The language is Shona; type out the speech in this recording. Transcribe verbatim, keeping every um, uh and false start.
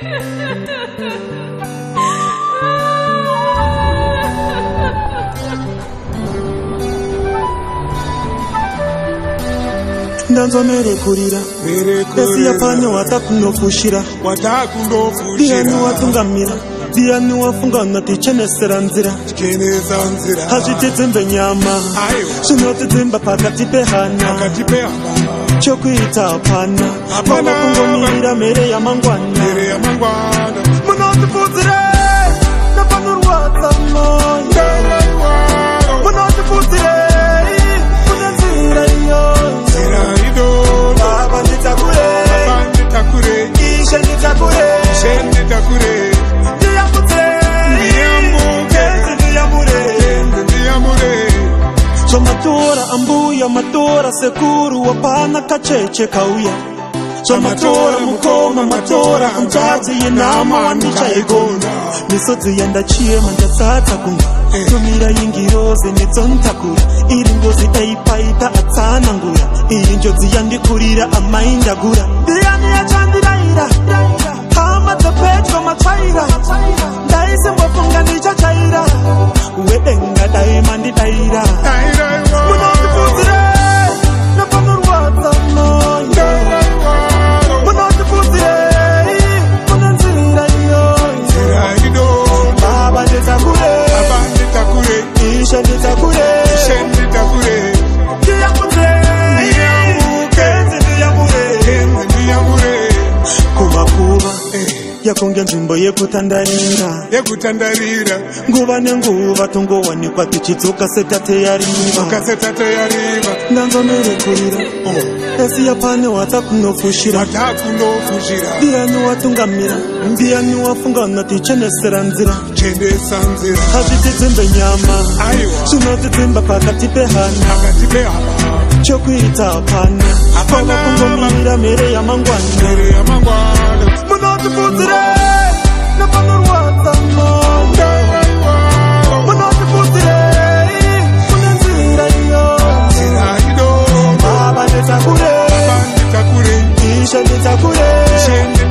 Ndanzo mere kurira Esi yapane watakunofushira Diani watungamira Diani wafunga nati chenesera nzira Hajitizimbe nyama Sunotizimba pakati pehana Chokuita apana Mama kungomirira mere ya mangwana Munotufuzire Napanurwata moyo Munotufuzire Munenzira iyo Baba nitakure Nitakure Ishe nitakure Ishe nitakure Ndiyamute Ndiyambuke Ndiyamure Ndiyamure So matora ambuya matora sekuru wapana kacheche kauya So matora mukoma matora anjazi yenama wanisha egonda Misozi yanda chie manjasata kunga Tumira yingiroze nizontakura Iringozi eipaita atana ngura Irinjozi yandikurira amainda gura Diyani ya chandiraira Hama tepecho machaira Daise mwafunga nija chaira Uwebenga daimandi daira Munoti fuzire Napanurwata moyo Munoti fuzire Munenzira iyo Baba nitakure Ishe nitakure Ishe nitakure Ndiyamute Ndiyambuke Ndiyamure Ndiyamure Kuba kuba Yakonge nzimbo yekutandarira Yekutandarira Nguva nenguva tungowanikwa tichidzoka setate yariva Setate yariva Ndanzo mere kurira Esi yapane watakunofushira Watakunofushira Diani watungamira Diani wafunga nati chenesera nzira Chenesa nzira Hajitizimbe nyama Sunotizimba pakati pehana Pakati pehana Chokuita apana Apana kungomirira mere ya mangwana Mere ya mangwana Munotufuzire Napanurwata moyo Munotufuzire Munenzira iyo Baba nitakure Ishe nitakure